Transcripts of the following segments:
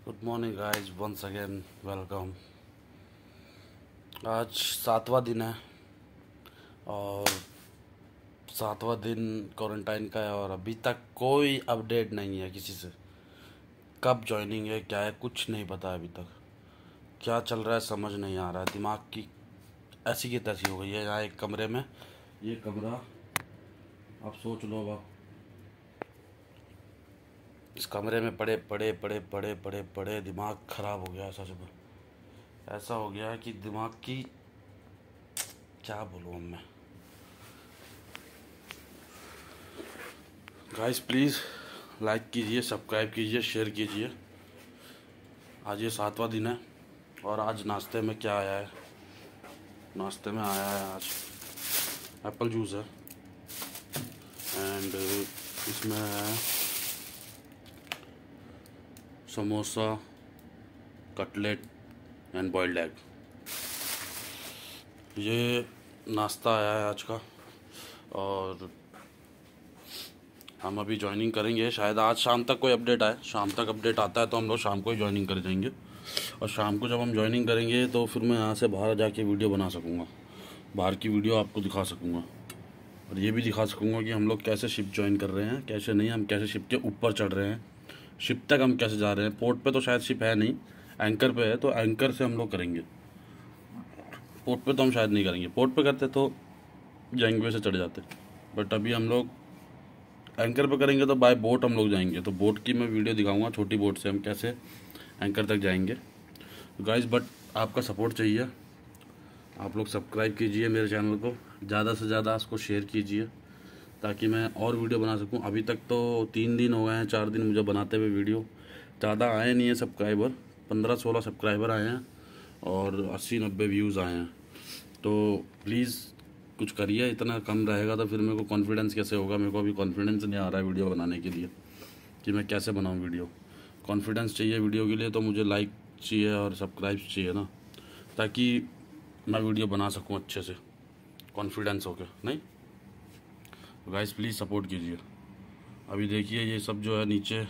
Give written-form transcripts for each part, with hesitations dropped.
Good morning guys, once again welcome. आज 7वां दिन है और 7वां दिन क्वारंटाइन का है और अभी तक कोई अपडेट नहीं है किसी से। कब ज्वाइनिंग है, क्या है, कुछ नहीं पता अभी तक। क्या चल रहा है समझ नहीं आ रहा है। दिमाग की ऐसी की तैसी हो गई है। यहाँ एक कमरे में, ये कमरा आप सोच लो। अब आप इस कमरे में पड़े पड़े पड़े पड़े पड़े पड़े दिमाग ख़राब हो गया है। सच में ऐसा हो गया है कि दिमाग की क्या बोलूँ अब मैं। गाइस प्लीज़ लाइक कीजिए, सब्सक्राइब कीजिए, शेयर कीजिए। आज ये 7वां दिन है और आज नाश्ते में क्या आया है। नाश्ते में आया है आज एप्पल जूस है एंड इसमें है samosa, cutlet and boiled egg. ये नाश्ता आया है आज का और हम अभी ज्वाइनिंग करेंगे। शायद आज शाम तक कोई अपडेट आए। शाम तक अपडेट आता है तो हम लोग शाम को ही ज्वाइनिंग कर जाएंगे और शाम को जब हम ज्वाइनिंग करेंगे तो फिर मैं यहाँ से बाहर जाके वीडियो बना सकूँगा। बाहर की वीडियो आपको दिखा सकूँगा और ये भी दिखा सकूँगा कि हम लोग कैसे शिप ज्वाइन कर रहे हैं, कैसे नहीं, हम कैसे शिप के ऊपर चढ़ रहे हैं, शिप तक हम कैसे जा रहे हैं। पोर्ट पे तो शायद शिप है नहीं, एंकर पे है, तो एंकर से हम लोग करेंगे। पोर्ट पे तो हम शायद नहीं करेंगे। पोर्ट पे करते तो जैंगवे से चढ़ जाते, बट अभी हम लोग एंकर पे करेंगे तो बाय बोट हम लोग जाएंगे। तो बोट की मैं वीडियो दिखाऊंगा, छोटी बोट से हम कैसे एंकर तक जाएंगे गाइस। बट आपका सपोर्ट चाहिए। आप लोग सब्सक्राइब कीजिए मेरे चैनल को, ज़्यादा से ज़्यादा इसको शेयर कीजिए ताकि मैं और वीडियो बना सकूं। अभी तक तो 3 दिन हो गए हैं, 4 दिन मुझे बनाते हुए वीडियो। ज़्यादा आए नहीं है सब्सक्राइबर, 15-16 सब्सक्राइबर आए हैं और 80-90 व्यूज़ आए हैं। तो प्लीज़ कुछ करिए। इतना कम रहेगा तो फिर मेरे को कॉन्फिडेंस कैसे होगा। मेरे को अभी कॉन्फिडेंस नहीं आ रहा है वीडियो बनाने के लिए कि मैं कैसे बनाऊं वीडियो। कॉन्फिडेंस चाहिए वीडियो के लिए तो मुझे लाइक चाहिए और सब्सक्राइब चाहिए ना, ताकि मैं वीडियो बना सकूं अच्छे से कॉन्फिडेंस होके। नहीं गाइस प्लीज़ सपोर्ट कीजिए। अभी देखिए ये सब जो है नीचे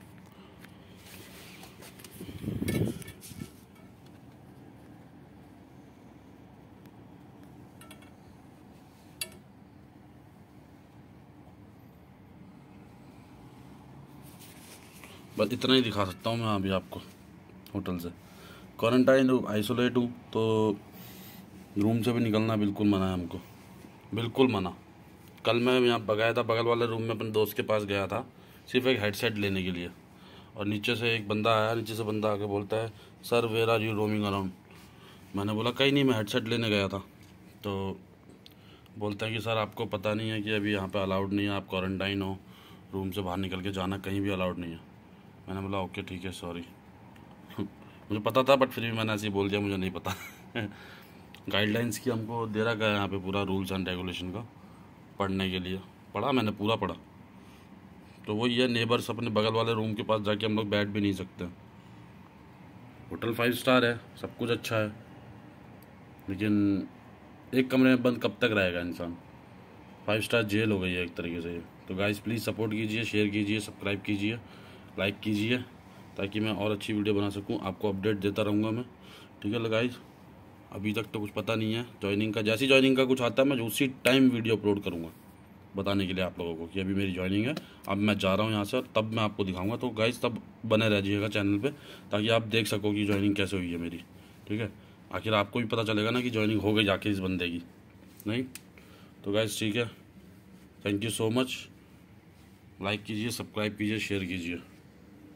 बस इतना ही दिखा सकता हूँ मैं अभी आपको। होटल से क्वारंटाइन आइसोलेट हूँ तो रूम से भी निकलना बिल्कुल मना है हमको, बिल्कुल मना। कल मैं यहाँ गया था, बगल वाले रूम में अपने दोस्त के पास गया था सिर्फ एक हेडसेट लेने के लिए और नीचे से एक बंदा आया। नीचे से बंदा आके बोलता है, sir where are you roaming around. मैंने बोला कहीं नहीं, मैं हेडसेट लेने गया था। तो बोलता है कि सर आपको पता नहीं है कि अभी यहाँ पे अलाउड नहीं है, आप क्वारंटाइन हो, रूम से बाहर निकल के जाना कहीं भी अलाउड नहीं है। मैंने बोला ओके ठीक है, सॉरी। मुझे पता था बट फिर भी मैंने ऐसे ही बोल दिया, मुझे नहीं पता। गाइडलाइंस की हमको दे रखा है यहाँ पे पूरा रूल्स एंड रेगुलेशन का पढ़ने के लिए। पढ़ा मैंने, पूरा पढ़ा। तो वही है, नेबर्स अपने बगल वाले रूम के पास जाके हम लोग बैठ भी नहीं सकते। होटल 5 स्टार है, सब कुछ अच्छा है, लेकिन एक कमरे में बंद कब तक रहेगा इंसान। 5 स्टार जेल हो गई है एक तरीके से ये। तो गाइस प्लीज़ सपोर्ट कीजिए, शेयर कीजिए, सब्सक्राइब कीजिए, लाइक कीजिए ताकि मैं और अच्छी वीडियो बना सकूं। आपको अपडेट देता रहूँगा मैं, ठीक है गाइस। अभी तक तो कुछ पता नहीं है ज्वाइनिंग का। जैसी ज्वाइनिंग का कुछ आता है मैं उसी टाइम वीडियो अपलोड करूँगा बताने के लिए आप लोगों को कि अभी मेरी ज्वाइनिंग है, अब मैं जा रहा हूँ यहाँ से, और तब मैं आपको दिखाऊंगा। तो गाइस तब बने रह जाइएगा चैनल पे ताकि आप देख सको कि ज्वाइनिंग कैसे हुई है मेरी, ठीक है। आखिर आपको भी पता चलेगा ना कि ज्वाइनिंग हो गई जाके इस बंदे की, नहीं। तो गाइस ठीक है, thank you so much. Like कीजिए, सब्सक्राइब कीजिए, शेयर कीजिए।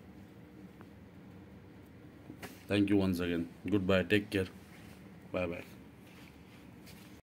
Thank you once again, good bye, take care, bye bye.